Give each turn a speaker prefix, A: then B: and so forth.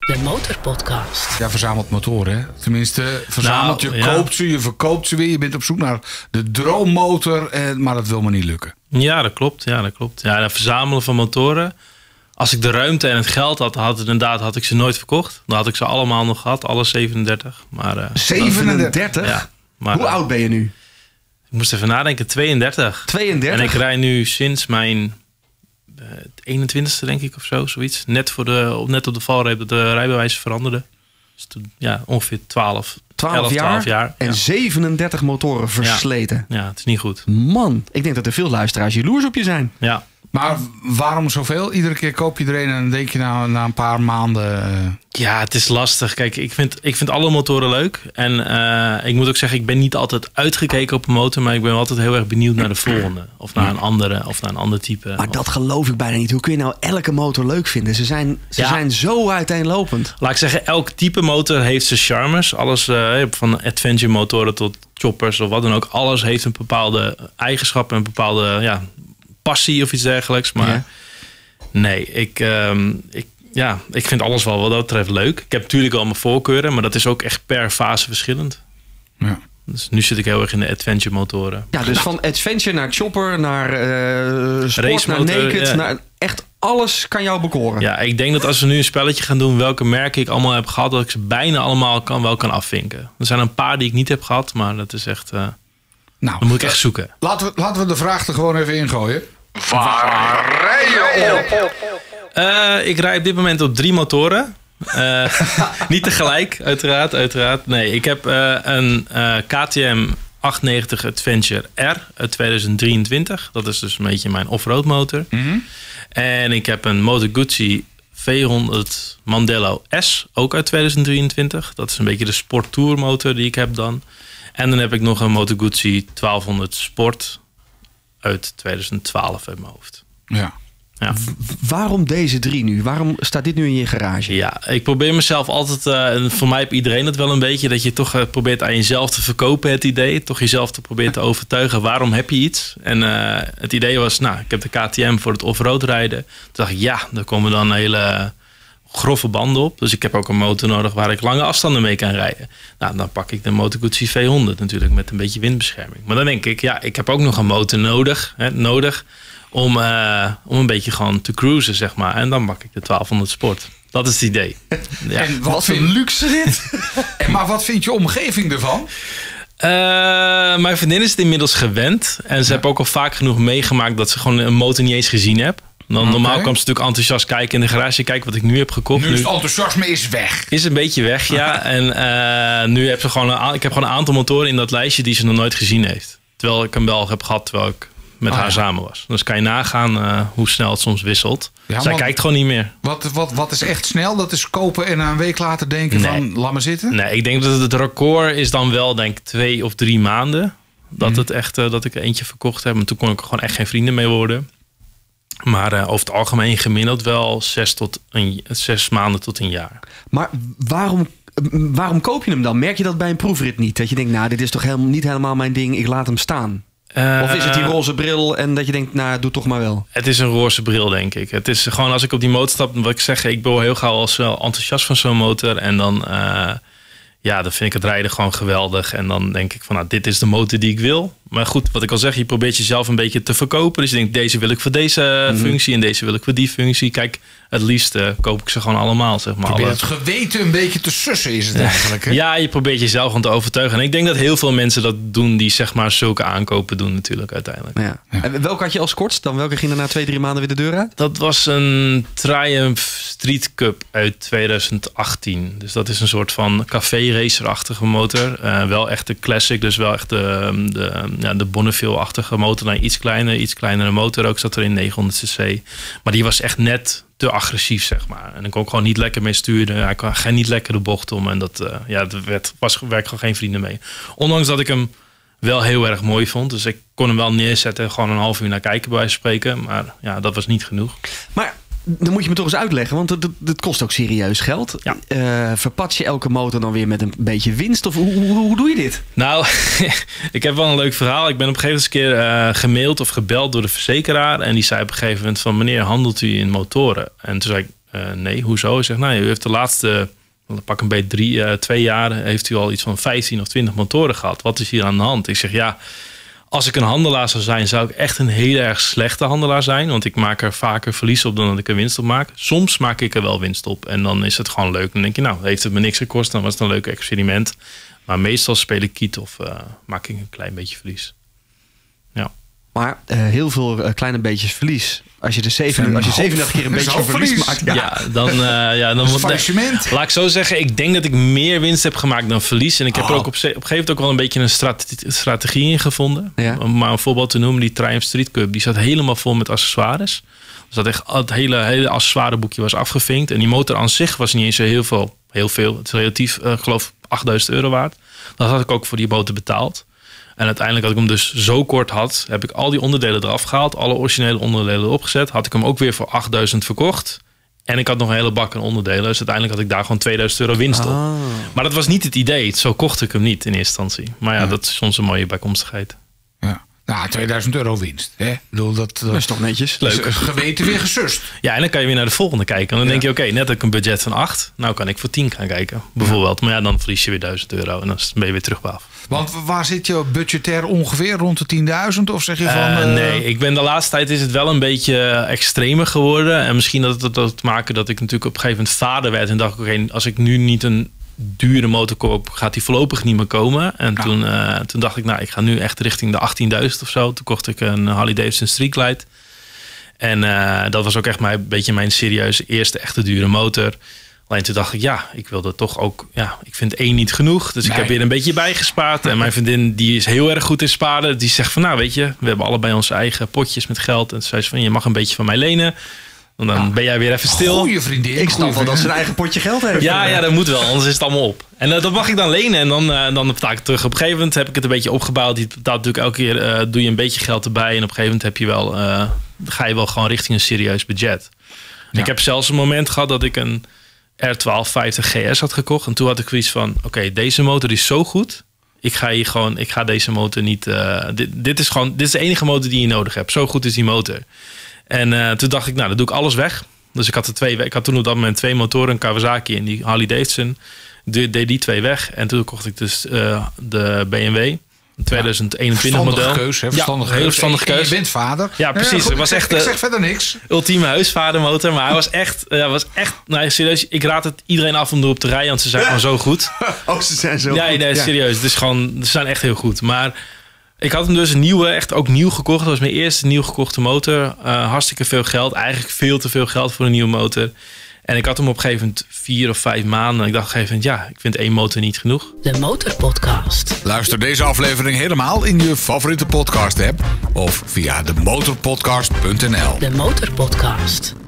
A: De Motorpodcast.
B: Ja, verzamelt motoren, hè? Tenminste, verzamelt, je koopt ze, je verkoopt ze weer. Je bent op zoek naar de droommotor, maar dat wil maar niet lukken.
C: Ja, dat klopt. Ja, het verzamelen van motoren. Als ik de ruimte en het geld had ik ze nooit verkocht. Dan had ik ze allemaal nog gehad, alle 37. Maar,
D: 37?
C: Ja, maar,
D: hoe oud ben je nu?
C: Ik moest even nadenken, 32.
D: 32?
C: En ik rij nu sinds mijn 21ste, denk ik, of zo, zoiets. Net op de valreep dat de rijbewijs veranderde. Dus toen, ongeveer 12 jaar.
D: En 37 motoren versleten.
C: Ja, het is niet goed.
D: Man, ik denk dat er veel luisteraars jaloers op je zijn.
C: Ja.
B: Maar waarom zoveel? Iedere keer koop je er een en dan denk je na een paar maanden...
C: Ja, het is lastig. Kijk, ik vind alle motoren leuk. En ik moet ook zeggen, ik ben niet altijd uitgekeken op een motor, maar ik ben altijd heel erg benieuwd naar de volgende. Of naar een andere, of naar een ander type.
D: Maar dat geloof ik bijna niet. Hoe kun je nou elke motor leuk vinden? Ze zijn zo uiteenlopend.
C: Laat ik zeggen, elk type motor heeft zijn charmes. Alles van adventure motoren tot choppers of wat dan ook. Alles heeft een bepaalde eigenschappen, een bepaalde passie of iets dergelijks. Maar nee, ik vind alles wel wat dat betreft leuk. Ik heb natuurlijk wel mijn voorkeuren, maar dat is ook echt per fase verschillend. Ja. Dus nu zit ik heel erg in de adventure motoren.
D: Ja, dus van adventure naar chopper, naar sport, race naar naked, naar echt alles kan jou bekoren.
C: Ja, ik denk dat als we nu een spelletje gaan doen welke merken ik allemaal heb gehad, dat ik ze bijna allemaal kan afvinken. Er zijn een paar die ik niet heb gehad, maar dat is echt... dan moet ik echt zoeken.
B: Laten we de vraag er gewoon even ingooien.
E: Waar rij je op?
C: Ik rijd op dit moment op 3 motoren. Niet tegelijk, uiteraard. Nee, ik heb een KTM 890 Adventure R uit 2023. Dat is dus een beetje mijn offroad motor. Mm-hmm. En ik heb een Moto Guzzi V100 Mandello S, ook uit 2023. Dat is een beetje de Sport Tour motor die ik heb dan. En dan heb ik nog een Moto Guzzi 1200 Sport uit 2012 uit mijn hoofd.
B: Ja.
D: Waarom deze 3 nu? Waarom staat dit nu in je garage?
C: Ja, ik probeer mezelf altijd... en voor mij heeft iedereen het wel een beetje... dat je toch probeert aan jezelf te verkopen, het idee. Toch jezelf te proberen te overtuigen. Waarom heb je iets? En het idee was... ik heb de KTM voor het offroad rijden. Toen dacht ik, daar komen dan hele grove banden op. Dus ik heb ook een motor nodig waar ik lange afstanden mee kan rijden. Nou, dan pak ik de Moto Guzzi V100 natuurlijk met een beetje windbescherming. Maar dan denk ik, ik heb ook nog een motor nodig om een beetje gewoon te cruisen, zeg maar. En dan pak ik de 1200 Sport. Dat is het idee. Ja.
B: En wat een luxe dit. Maar wat vindt je omgeving ervan?
C: Mijn vriendin is het inmiddels gewend. En ze heeft ook al vaak genoeg meegemaakt dat ze gewoon een motor niet eens gezien heeft. Normaal kwam ze natuurlijk enthousiast kijken in de garage. Kijk wat ik nu heb gekocht.
B: Nu is het enthousiasme weg.
C: Is een beetje weg, ja. En nu heb ze ik heb gewoon een aantal motoren in dat lijstje die ze nog nooit gezien heeft. Terwijl ik hem wel heb gehad terwijl ik met haar samen was. Dus kan je nagaan hoe snel het soms wisselt. Ja, zij kijkt gewoon niet meer.
B: Wat is echt snel? Dat is kopen en een week later denken van laat maar zitten?
C: Nee, ik denk dat het record is dan wel 2 of 3 maanden. Dat het echt dat ik er eentje verkocht heb. En toen kon ik er gewoon echt geen vrienden mee worden. Maar over het algemeen gemiddeld wel 6 maanden tot een jaar.
D: Maar waarom koop je hem dan? Merk je dat bij een proefrit niet? Dat je denkt, dit is toch niet helemaal mijn ding. Ik laat hem staan. Of is het die roze bril en dat je denkt, doe toch maar wel?
C: Het is een roze bril, denk ik. Het is gewoon als ik op die motor stap, wat ik zeg, ik ben heel gauw als wel enthousiast van zo'n motor. En dan, dan vind ik het rijden gewoon geweldig. En dan denk ik van, dit is de motor die ik wil. Maar goed, wat ik al zeg, je probeert jezelf een beetje te verkopen. Dus je denkt, deze wil ik voor deze functie en deze wil ik voor die functie. Kijk, het liefst koop ik ze gewoon allemaal, zeg maar.
B: Probeer het geweten een beetje te sussen, is het eigenlijk. Hè?
C: Ja, je probeert jezelf gewoon te overtuigen. En ik denk dat heel veel mensen dat doen die zeg maar zulke aankopen doen natuurlijk uiteindelijk.
D: Ja. En welke had je als kortst? Dan welke ging er na 2-3 maanden weer de deur uit?
C: Dat was een Triumph Street Cup uit 2018. Dus dat is een soort van café-racer-achtige motor. Wel echt de classic, dus wel echt de Bonneville-achtige motor. Een iets kleinere motor ook zat er in 900 cc. Maar die was echt net te agressief, zeg maar. En ik kon gewoon niet lekker mee sturen. Hij kon niet lekker de bocht om. En dat werk gewoon geen vrienden mee. Ondanks dat ik hem wel heel erg mooi vond. Dus ik kon hem wel neerzetten. Gewoon een half uur naar kijken bij wijze van spreken. Maar dat was niet genoeg.
D: Maar dan moet je me toch eens uitleggen. Want dat kost ook serieus geld. Ja. Verpats je elke motor dan weer met een beetje winst? Of hoe doe je dit?
C: Nou, ik heb wel een leuk verhaal. Ik ben op een gegeven moment gemaild of gebeld door de verzekeraar. En die zei op een gegeven moment van, meneer, handelt u in motoren? En toen zei ik, Nee, hoezo? Ik zeg, nou, u heeft de laatste, pak een beetje 2 jaar, heeft u al iets van 15 of 20 motoren gehad. Wat is hier aan de hand? Ik zeg, ja, als ik een handelaar zou zijn, zou ik echt een heel erg slechte handelaar zijn. Want ik maak er vaker verlies op dan dat ik er winst op maak. Soms maak ik er wel winst op. En dan is het gewoon leuk. Dan denk je, nou, heeft het me niks gekost. Dan was het een leuk experiment. Maar meestal speel ik kiet of maak ik een klein beetje verlies. Ja.
D: Maar heel veel kleine beetjes verlies. Als je 37 keer een beetje verlies maakt.
C: Ja, dan wordt het. Laat ik zo zeggen, ik denk dat ik meer winst heb gemaakt dan verlies. En ik heb er ook op een gegeven moment ook wel een beetje een strategie in gevonden. Ja. Om maar een voorbeeld te noemen, die Triumph Street Cup. Die zat helemaal vol met accessoires. Dus dat echt het hele accessoireboekje was afgevinkt. En die motor aan zich was niet eens heel veel. Het is relatief, ik geloof, €8.000 waard. Dat had ik ook voor die motor betaald. En uiteindelijk, als ik hem dus zo kort had, heb ik al die onderdelen eraf gehaald. Alle originele onderdelen erop gezet. Had ik hem ook weer voor €8.000 verkocht. En ik had nog een hele bak aan onderdelen. Dus uiteindelijk had ik daar gewoon €2.000 winst op. Maar dat was niet het idee. Zo kocht ik hem niet in eerste instantie. Maar ja, dat is soms een mooie bijkomstigheid.
B: Ja. Nou, €2.000 winst. Hè? Ik bedoel, dat
D: is toch netjes.
B: Leuk. Geweten weer gesust.
C: Ja, en dan kan je weer naar de volgende kijken. En dan denk je, oké, net heb ik een budget van 8. Nou kan ik voor 10 gaan kijken, bijvoorbeeld. Maar ja, dan verlies je weer €1.000. En dan ben je weer terug bij af.
B: Want waar zit je budgetair ongeveer? Rond de 10.000? Of zeg je van...
C: Nee, ik ben de laatste tijd is het wel een beetje extremer geworden. En misschien dat het te maken dat ik natuurlijk op een gegeven moment vader werd. En dacht ik, oké, als ik nu niet een dure motor koop, gaat die voorlopig niet meer komen. En toen dacht ik, nou, ik ga nu echt richting de 18.000 of zo. Toen kocht ik een Harley Davidson Street Glide. En dat was ook echt een beetje mijn serieuze eerste echte dure motor. Alleen toen dacht ik, ja, ik wilde toch ook... Ja, ik vind 1 niet genoeg. Dus ik heb weer een beetje bijgespaard. En mijn vriendin, die is heel erg goed in sparen. Die zegt van, nou, weet je, we hebben allebei onze eigen potjes met geld. En toen zei ze van, je mag een beetje van mij lenen. En dan ben jij weer even stil.
B: Goeie vriendin.
D: Ik snap wel dat ze een eigen potje geld heeft.
C: Ja, dat moet wel. Anders is het allemaal op. En dat mag ik dan lenen. En dan betaal ik het terug. Op een gegeven moment heb ik het een beetje opgebouwd. Die betaalt natuurlijk elke keer, doe je een beetje geld erbij. En op een gegeven moment heb je wel, ga je wel gewoon richting een serieus budget. Ja. Ik heb zelfs een moment gehad dat ik een R1250 GS had gekocht. En toen had ik zoiets van, oké, deze motor is zo goed. Ik ga deze motor niet... Dit is de enige motor die je nodig hebt. Zo goed is die motor. En toen dacht ik, nou, dan doe ik alles weg. Dus ik had toen op dat moment 2 motoren, een Kawasaki en die Harley Davidson. Deed die 2 weg. En toen kocht ik dus de BMW. Een 2021 model.
B: Keuze, verstandige
C: keus.
B: Je bent vader.
C: Ja, precies. Het was echt,
B: ik zeg verder niks.
C: Ultieme huisvadermotor. Maar hij was echt... nou, serieus, ik raad het iedereen af om erop te rijden. Want ze zijn gewoon zo goed.
D: Oh, ze zijn zo goed.
C: Nee, serieus. Het is gewoon, ze zijn echt heel goed. Maar ik had hem dus een nieuwe, echt ook nieuw gekocht. Dat was mijn eerste nieuw gekochte motor. Hartstikke veel geld. Eigenlijk veel te veel geld voor een nieuwe motor. En ik had hem op een gegeven moment 4 of 5 maanden. En ik dacht op een gegeven moment, ja, ik vind 1 motor niet genoeg.
A: De Motorpodcast.
B: Luister deze aflevering helemaal in je favoriete podcast app. Of via demotorpodcast.nl.
A: De Motorpodcast.